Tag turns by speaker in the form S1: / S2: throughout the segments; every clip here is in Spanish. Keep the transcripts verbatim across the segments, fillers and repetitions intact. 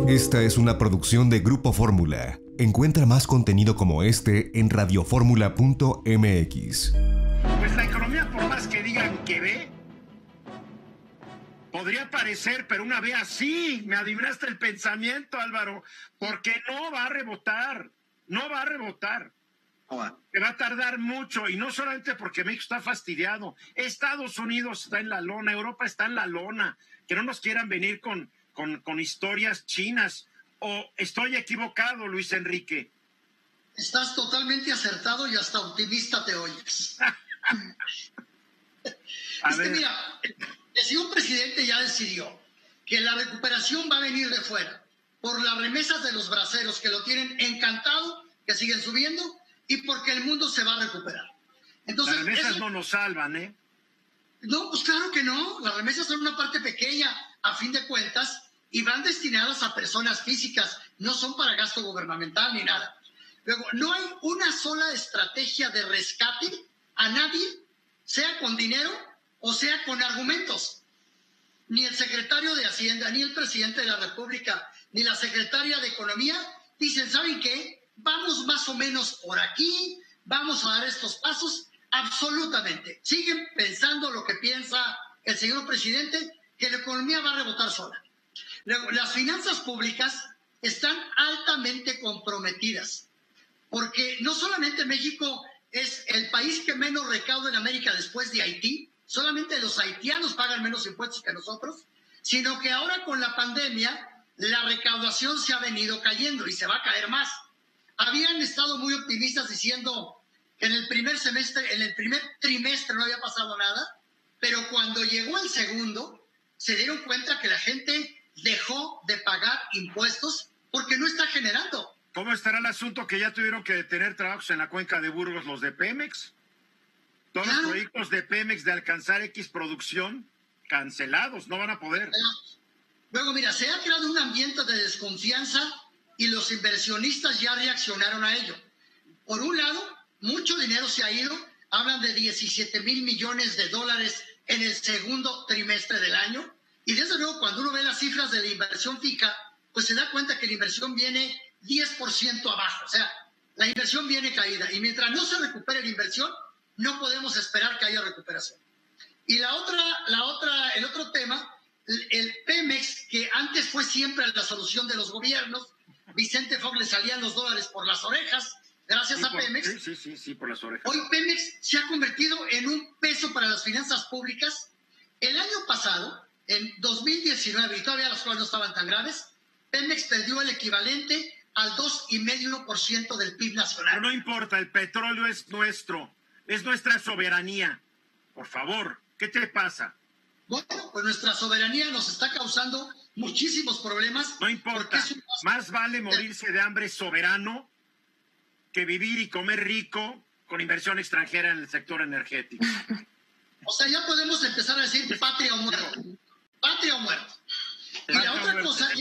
S1: Esta es una producción de Grupo Fórmula. Encuentra más contenido como este en radioformula punto m x.
S2: Pues la economía, por más que digan que ve, podría parecer, pero una ve así. Me adivinaste el pensamiento, Álvaro, porque no va a rebotar, no va a rebotar. Que va a tardar mucho, y no solamente porque México está fastidiado. Estados Unidos está en la lona, Europa está en la lona. Que no nos quieran venir con, con, con historias chinas. ¿O estoy equivocado, Luis Enrique?
S3: Estás totalmente acertado y hasta optimista te oyes.
S2: A
S3: es
S2: ver.
S3: que mira, el señor presidente ya decidió que la recuperación va a venir de fuera, por las remesas de los braceros que lo tienen encantado, que siguen subiendo, y porque el mundo se va a recuperar. Entonces,
S2: las remesas
S3: eso...
S2: no nos salvan, ¿eh?
S3: No, pues claro que no. Las remesas son una parte pequeña, a fin de cuentas, y van destinadas a personas físicas, no son para gasto gubernamental ni nada. Luego, no hay una sola estrategia de rescate a nadie, sea con dinero o sea con argumentos. Ni el secretario de Hacienda, ni el presidente de la República, ni la secretaria de Economía dicen, ¿saben qué? Vamos más o menos por aquí, vamos a dar estos pasos. Absolutamente. Siguen pensando lo que piensa el señor presidente, que la economía va a rebotar sola. Luego, las finanzas públicas están altamente comprometidas, porque no solamente México es el país que menos recauda en América después de Haití, solamente los haitianos pagan menos impuestos que nosotros, sino que ahora con la pandemia la recaudación se ha venido cayendo y se va a caer más. Habían estado muy optimistas diciendo que en el primer semestre, en el primer trimestre no había pasado nada, pero cuando llegó el segundo, se dieron cuenta que la gente dejó de pagar impuestos porque no está generando.
S2: ¿Cómo estará el asunto que ya tuvieron que detener trabajos en la cuenca de Burgos los de Pemex? Todos claro. Los proyectos de Pemex de alcanzar X producción cancelados, no van a poder.
S3: Luego, mira, se ha creado un ambiente de desconfianza y los inversionistas ya reaccionaron a ello. Por un lado, mucho dinero se ha ido, hablan de diecisiete mil millones de dólares en el segundo trimestre del año, y desde luego cuando uno ve las cifras de la inversión fija, pues se da cuenta que la inversión viene diez por ciento abajo, o sea, la inversión viene caída, y mientras no se recupere la inversión, no podemos esperar que haya recuperación. Y la otra, la otra, el otro tema, el Pemex, que antes fue siempre la solución de los gobiernos, Vicente Fox le salían los dólares por las orejas, gracias
S2: sí,
S3: a
S2: por,
S3: Pemex.
S2: Sí, sí, sí, sí, por las orejas.
S3: Hoy Pemex se ha convertido en un peso para las finanzas públicas. El año pasado, en dos mil diecinueve, y todavía las cosas no estaban tan graves, Pemex perdió el equivalente al dos coma cinco por ciento del P I B nacional.
S2: Pero no importa, el petróleo es nuestro, es nuestra soberanía. Por favor, ¿qué te pasa?
S3: Bueno, pues nuestra soberanía nos está causando muchísimos problemas.
S2: No importa, un... más vale morirse de hambre soberano que vivir y comer rico con inversión extranjera en el sector energético.
S3: O sea, ya podemos empezar a decir patria o muerto. Patria o muerto. Y la otra cosa,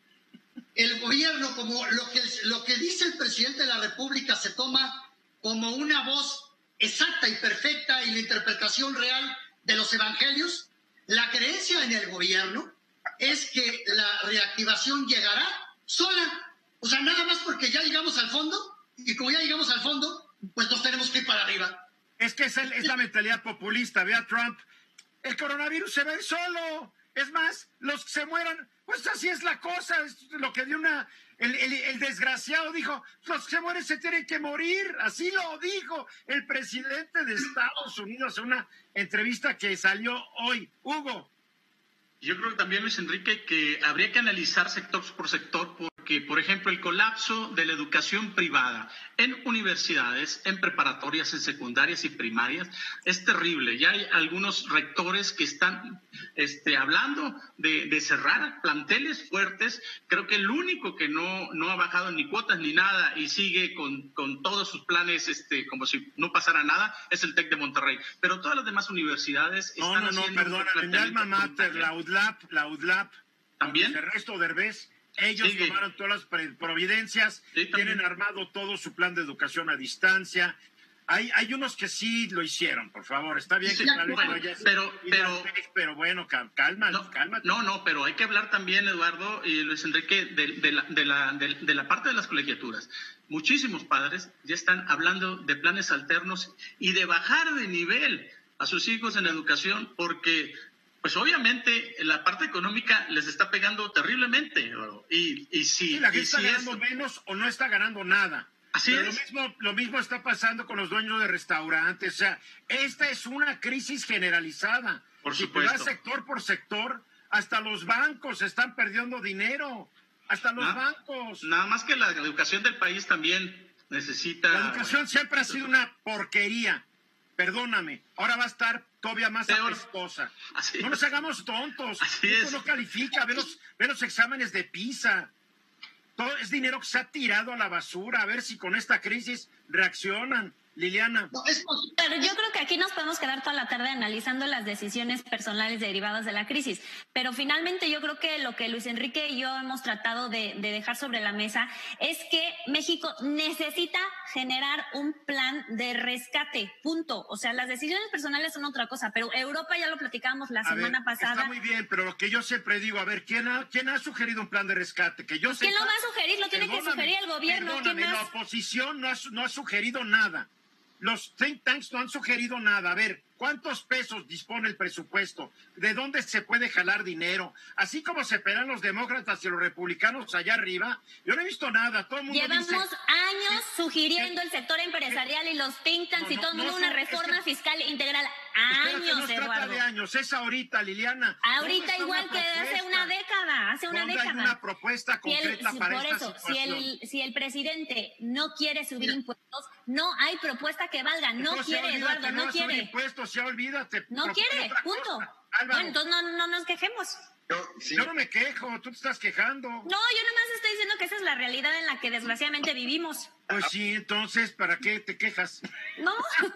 S3: el gobierno, como lo que, lo que dice el presidente de la República, se toma como una voz exacta y perfecta y la interpretación real de los evangelios. La creencia en el gobierno es que la reactivación llegará sola. O sea, nada más porque ya llegamos al fondo, y como ya llegamos al fondo, pues nos tenemos que ir para arriba.
S2: Es que es, el, es la mentalidad populista. Ve a Trump. El coronavirus se ve solo. Es más, los que se mueran, pues así es la cosa. Es lo que dio una... El, el, el desgraciado dijo, los que se mueren se tienen que morir. Así lo dijo el presidente de Estados Unidos en una entrevista que salió hoy. Hugo.
S4: Yo creo que también, Luis Enrique, que habría que analizar sector por sector, porque, por ejemplo, el colapso de la educación privada en universidades, en preparatorias, en secundarias y primarias, es terrible. Ya hay algunos rectores que están este, hablando de, de cerrar planteles fuertes. Creo que el único que no, no ha bajado ni cuotas ni nada y sigue con, con todos sus planes este, como si no pasara nada es el TEC de Monterrey. Pero todas las demás universidades
S2: no,
S4: están
S2: no, no,
S4: haciendo...
S2: perdona, mi alma mater, la U D L A P, la U D L A P,
S4: ¿también?
S2: El resto de Derbez, ellos
S4: sí,
S2: tomaron todas las providencias, sí, tienen armado todo su plan de educación a distancia. Hay, hay unos que sí lo hicieron, por favor. Está bien
S4: sí,
S2: que tal vez
S4: bueno,
S2: no hayas,
S4: pero, pero,
S2: pero bueno, calma,
S4: no,
S2: calma.
S4: No, no, pero hay que hablar también, Eduardo y Luis Enrique, de, de, la, de, la, de, de la parte de las colegiaturas. Muchísimos padres ya están hablando de planes alternos y de bajar de nivel a sus hijos en educación porque, pues obviamente, la parte económica les está pegando terriblemente, Eduardo. Y, y si,
S2: sí, la gente
S4: y
S2: está
S4: si
S2: ganando
S4: esto,
S2: menos o no está ganando nada.
S4: Así
S2: Pero
S4: es.
S2: Lo mismo, lo mismo está pasando con los dueños de restaurantes. O sea, esta es una crisis generalizada.
S4: Por
S2: si
S4: supuesto.
S2: te vas sector por sector, hasta los bancos están perdiendo dinero. Hasta los
S4: Na-
S2: bancos.
S4: Nada más que la educación del país también necesita...
S2: La educación
S4: bueno,
S2: siempre ha sido una porquería. Perdóname. Ahora va a estar todavía más
S4: peor.
S2: apestosa.
S4: Así
S2: No
S4: es.
S2: nos hagamos tontos.
S4: Así
S2: Esto
S4: es.
S2: no califica. Ve los, ve los exámenes de PISA. Todo es dinero que se ha tirado a la basura. A ver si con esta crisis reaccionan. Liliana.
S3: No, es posible.
S5: Pero yo creo que aquí nos podemos quedar toda la tarde analizando las decisiones personales derivadas de la crisis. Pero finalmente yo creo que lo que Luis Enrique y yo hemos tratado de, de dejar sobre la mesa es que México necesita generar un plan de rescate, punto. O sea, las decisiones personales son otra cosa, pero Europa ya lo platicamos la
S2: A
S5: semana
S2: ver,
S5: pasada.
S2: Está muy bien, pero lo que yo siempre digo, a ver, ¿quién ha, quién ha sugerido un plan de rescate? Que yo
S5: ¿Quién
S2: sepa-
S5: lo va a sugerir? Lo tiene que
S2: Perdóname,
S5: sugerir el gobierno. ¿Quién
S2: Perdóname, la
S5: más?
S2: oposición no ha, su- no ha sugerido nada. Los think tanks no han sugerido nada. A ver, ¿cuántos pesos dispone el presupuesto? ¿De dónde se puede jalar dinero? Así como se pelean los demócratas y los republicanos allá arriba, yo no he visto nada. Todo el mundo
S5: Llevamos
S2: dice...
S5: años sugiriendo
S2: que-
S5: el sector empresarial y los think tanks
S2: No,
S5: y todo el
S2: no,
S5: mundo
S2: no,
S5: una
S2: es que-
S5: reforma fiscal integral.
S2: Espérate,
S5: Años,
S2: no se trata
S5: Eduardo.
S2: de años, es ahorita, Liliana. ¿Dónde
S5: Ahorita
S2: está
S5: igual
S2: una
S5: que hace
S2: propuesta?
S5: una década, hace una
S2: ¿Dónde
S5: década.
S2: hay una propuesta
S5: Si el-
S2: concreta
S5: si-
S2: para
S5: por
S2: esta
S5: eso, si
S2: situación?
S5: el, si el presidente no quiere subir impuestos, no hay propuesta que valga. No
S2: Entonces,
S5: quiere,
S2: olvídate,
S5: Eduardo,
S2: no
S5: no
S2: vas a subir
S5: quiere.
S2: impuestos, ya olvídate.
S5: No
S2: propone
S5: quiere,
S2: otra
S5: punto.
S2: cosa. Álvaro,
S5: Bueno, entonces no, no nos quejemos.
S6: Yo, sí,
S2: yo no me quejo, tú te estás quejando.
S5: No, yo nomás estoy diciendo que esa es la realidad en la que desgraciadamente vivimos.
S2: Pues sí, entonces, ¿para qué te quejas?
S5: No.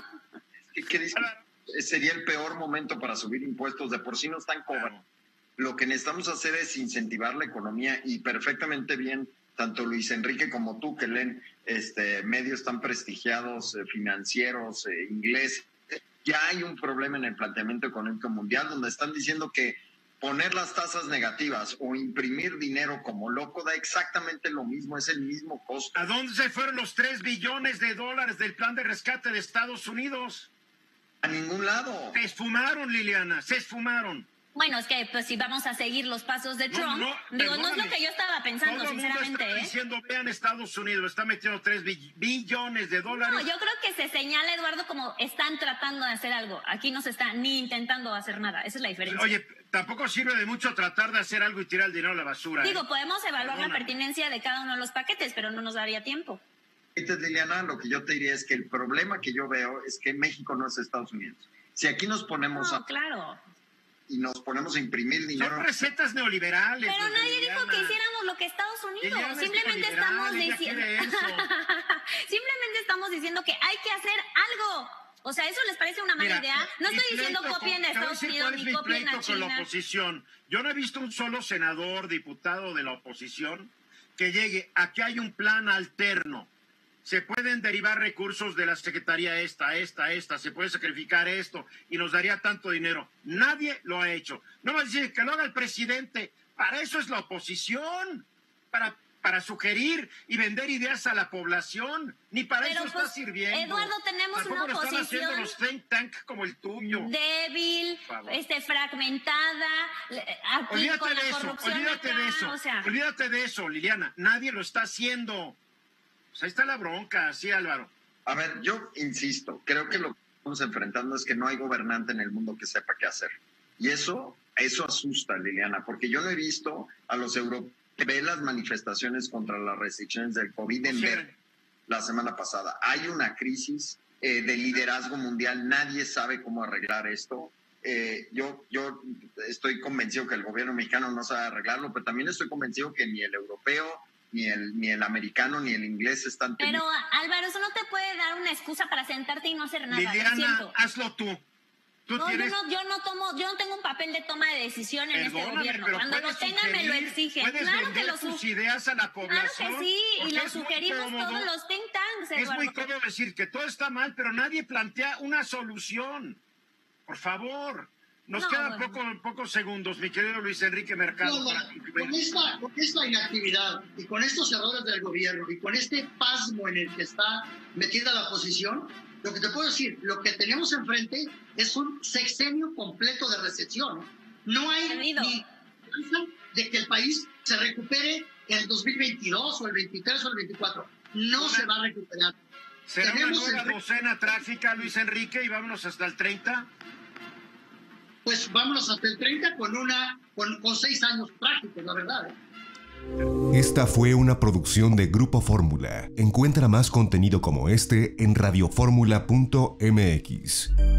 S6: ¿qué- qué dice? Sería el peor momento para subir impuestos, de por sí no están cobrando. Lo que necesitamos hacer es incentivar la economía y perfectamente bien, tanto Luis Enrique como tú, que leen este, medios tan prestigiados, eh, financieros, eh, ingleses, ya hay un problema en el planteamiento económico mundial donde están diciendo que poner las tasas negativas o imprimir dinero como loco da exactamente lo mismo, es el mismo costo.
S2: ¿A dónde se fueron los tres billones de dólares del plan de rescate de Estados Unidos?
S6: A ningún lado.
S2: Se esfumaron, Liliana, se esfumaron.
S5: Bueno, es que pues si vamos a seguir los pasos de
S2: No,
S5: Trump,
S2: no,
S5: digo, no es
S2: perdóname.
S5: lo que yo estaba pensando,
S2: Todo el mundo
S5: sinceramente,
S2: está
S5: ¿eh?
S2: diciendo, vean, Estados Unidos está metiendo tres bill- billones de dólares.
S5: No, yo creo que se señala, Eduardo, como están tratando de hacer algo. Aquí no se está ni intentando hacer nada. Esa es la diferencia.
S2: Oye, tampoco sirve de mucho tratar de hacer algo y tirar el dinero a la basura. ¿eh?
S5: Digo, podemos evaluar
S2: Perdóname.
S5: la pertinencia de cada uno de los paquetes, pero no nos daría tiempo.
S6: Entonces, Liliana, lo que yo te diría es que el problema que yo veo es que México no es Estados Unidos. Si aquí nos ponemos
S5: No,
S6: a,
S5: claro.
S6: y nos ponemos a imprimir dinero,
S2: Son recetas neoliberales.
S5: Pero
S2: los de
S5: nadie dijo
S2: Liliana.
S5: que hiciéramos lo que Estados Unidos.
S2: Liliana es
S5: Simplemente
S2: neoliberal,
S5: estamos
S2: ella
S5: diciendo.
S2: quiere eso.
S5: Simplemente estamos diciendo que hay que hacer algo. O sea, ¿eso les parece una mala
S2: Mira,
S5: idea? No
S2: mi
S5: estoy diciendo
S2: pleito
S5: copien
S2: con-
S5: a
S2: te voy a
S5: Estados
S2: decir
S5: Unidos
S2: cuál es
S5: ni
S2: mi
S5: copien a
S2: pleito con la
S5: China.
S2: oposición. Yo no he visto un solo senador, diputado de la oposición que llegue. Aquí hay un plan alterno. Se pueden derivar recursos de la Secretaría esta, esta, esta. Se puede sacrificar esto y nos daría tanto dinero. Nadie lo ha hecho. No va a decir que lo haga el presidente. Para eso es la oposición. Para, para sugerir y vender ideas a la población. Ni para
S5: Pero,
S2: eso
S5: pues,
S2: está sirviendo.
S5: Eduardo, tenemos
S2: Tampoco
S5: una
S2: lo están haciendo
S5: oposición
S2: los think tank como el tuyo.
S5: débil,
S2: Por favor.
S5: este, fragmentada, le- aquí
S2: Olvídate
S5: con la
S2: de eso,
S5: corrupción
S2: olvídate
S5: acá,
S2: de eso,
S5: o sea,
S2: olvídate de eso, Liliana. Nadie lo está haciendo. Pues ahí está la bronca, sí, Álvaro.
S6: a ver, yo insisto, creo que lo que estamos enfrentando es que no hay gobernante en el mundo que sepa qué hacer. Y eso, eso asusta, Liliana, porque yo no he visto a los europeos que ven las manifestaciones contra las restricciones del COVID en
S2: Sí.
S6: ver la semana pasada. Hay una crisis eh, de liderazgo mundial, nadie sabe cómo arreglar esto. Eh, yo, yo estoy convencido que el gobierno mexicano no sabe arreglarlo, pero también estoy convencido que ni el europeo, ni el, ni el americano, ni el inglés están
S5: pero
S6: teniendo.
S5: Álvaro, eso no te puede dar una excusa para sentarte y no hacer nada, lo
S2: Liliana,
S5: siento.
S2: hazlo tú. Tú
S5: No,
S2: tienes...
S5: yo no, yo no tomo, yo no tengo un papel de toma de decisión en este
S2: Perdóname,
S5: gobierno.
S2: pero
S5: Cuando lo
S2: puedes
S5: tenga me lo
S2: sugerir,
S5: exigen.
S2: puedes
S5: Claro que
S2: vender
S5: lo
S2: tus
S5: sugiero.
S2: ideas a la
S5: Claro
S2: población.
S5: que sí, y
S2: porque
S5: lo
S2: es muy
S5: sugerimos
S2: cómodo.
S5: todos los think tanks. Eduardo.
S2: Es muy cómodo decir que todo está mal, pero nadie plantea una solución. Por favor. Nos no, quedan bueno. poco, pocos segundos, mi querido Luis Enrique Mercado.
S3: No, no, para... con, esta, con esta inactividad y con estos errores del gobierno y con este pasmo en el que está metida la oposición, lo que te puedo decir, lo que tenemos enfrente es un sexenio completo de recesión. No hay Tenido. ni de que el país se recupere en el dos mil veintidós o el veintitrés o el veinticuatro. No una, se va a recuperar.
S2: ¿Será tenemos una nueva docena trágica, Luis Enrique, y vámonos hasta el treinta?
S3: Pues vámonos hasta el treinta con, una, con, con seis años trágicos, la verdad.
S1: Esta fue una producción de Grupo Fórmula. Encuentra más contenido como este en radioformula punto m x.